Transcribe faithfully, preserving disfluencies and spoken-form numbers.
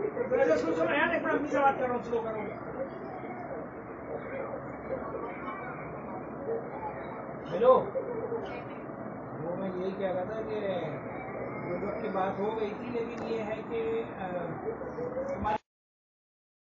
hello, वो मैं यही कह रहा था कि की बात हो गई थी, लेकिन ये है कि हमारे